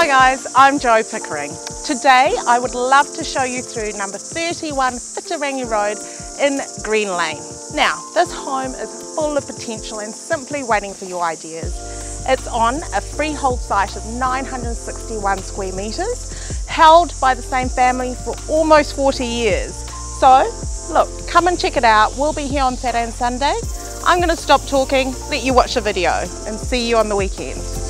Hi guys, I'm Jo Pickering. Today I would love to show you through number 31 Wheturangi Road in Greenlane. Now, this home is full of potential and simply waiting for your ideas. It's on a freehold site of 961 square metres, held by the same family for almost 40 years. So, look, come and check it out. We'll be here on Saturday and Sunday. I'm going to stop talking, let you watch the video, and see you on the weekend.